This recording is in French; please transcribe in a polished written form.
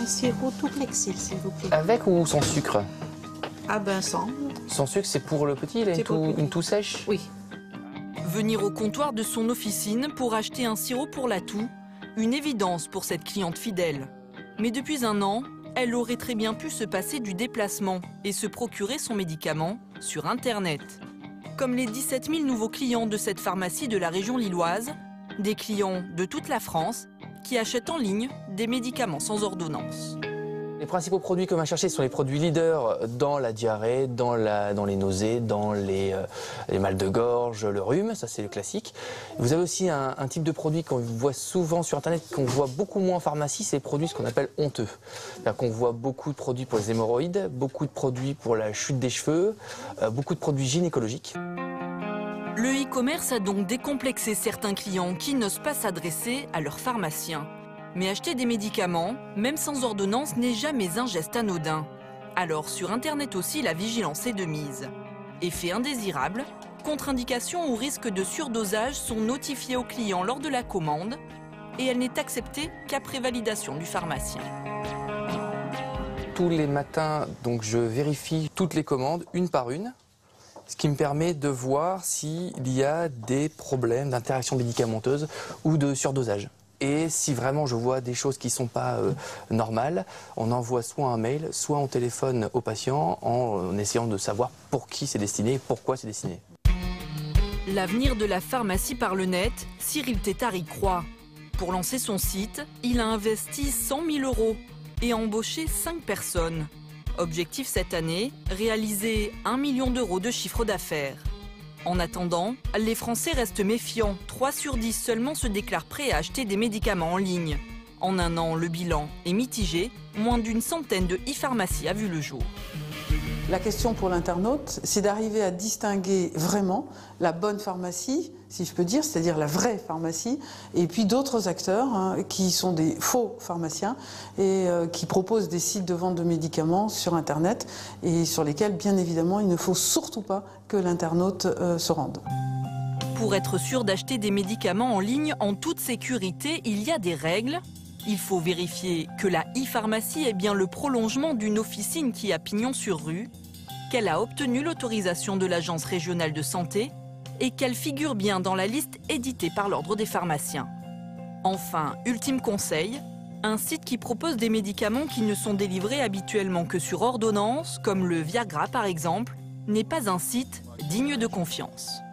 Un sirop tout flexile, s'il vous plaît. Avec ou sans sucre? Ah ben sans. Sans sucre, c'est pour le petit, il a une toux sèche? Oui. Venir au comptoir de son officine pour acheter un sirop pour la toux, une évidence pour cette cliente fidèle. Mais depuis un an, elle aurait très bien pu se passer du déplacement et se procurer son médicament sur Internet. Comme les 17 000 nouveaux clients de cette pharmacie de la région lilloise, des clients de toute la France qui achètent en ligne des médicaments sans ordonnance. Les principaux produits qu'on va chercher sont les produits leaders dans la diarrhée, dans les nausées, dans les mal de gorge, le rhume, ça c'est le classique. Vous avez aussi un type de produit qu'on voit souvent sur Internet, qu'on voit beaucoup moins en pharmacie, c'est les produits ce qu'on appelle honteux. C'est-à-dire qu'on voit beaucoup de produits pour les hémorroïdes, beaucoup de produits pour la chute des cheveux, beaucoup de produits gynécologiques. Le e-commerce a donc décomplexé certains clients qui n'osent pas s'adresser à leur pharmacien. Mais acheter des médicaments, même sans ordonnance, n'est jamais un geste anodin. Alors sur Internet aussi, la vigilance est de mise. Effet indésirable, contre-indications ou risque de surdosage sont notifiés aux clients lors de la commande et elle n'est acceptée qu'après validation du pharmacien. Tous les matins, donc, je vérifie toutes les commandes, une par une, ce qui me permet de voir s'il y a des problèmes d'interaction médicamenteuse ou de surdosage. Et si vraiment je vois des choses qui ne sont pas normales, on envoie soit un mail, soit on téléphone au patient en essayant de savoir pour qui c'est destiné et pourquoi c'est destiné. L'avenir de la pharmacie par le net, Cyril Tétard y croit. Pour lancer son site, il a investi 100 000 € et a embauché 5 personnes. Objectif cette année, réaliser 1 million d'euros de chiffre d'affaires. En attendant, les Français restent méfiants. 3 sur 10 seulement se déclarent prêts à acheter des médicaments en ligne. En un an, le bilan est mitigé. Moins d'une centaine de e-pharmacies a vu le jour. La question pour l'internaute, c'est d'arriver à distinguer vraiment la bonne pharmacie, si je peux dire, c'est-à-dire la vraie pharmacie, et puis d'autres acteurs qui sont des faux pharmaciens et qui proposent des sites de vente de médicaments sur Internet et sur lesquels, bien évidemment, il ne faut surtout pas que l'internaute se rende. Pour être sûr d'acheter des médicaments en ligne en toute sécurité, il y a des règles. Il faut vérifier que la e-pharmacie est bien le prolongement d'une officine qui a pignon sur rue, qu'elle a obtenu l'autorisation de l'Agence régionale de santé et qu'elle figure bien dans la liste éditée par l'Ordre des pharmaciens. Enfin, ultime conseil, un site qui propose des médicaments qui ne sont délivrés habituellement que sur ordonnance, comme le Viagra par exemple, n'est pas un site digne de confiance.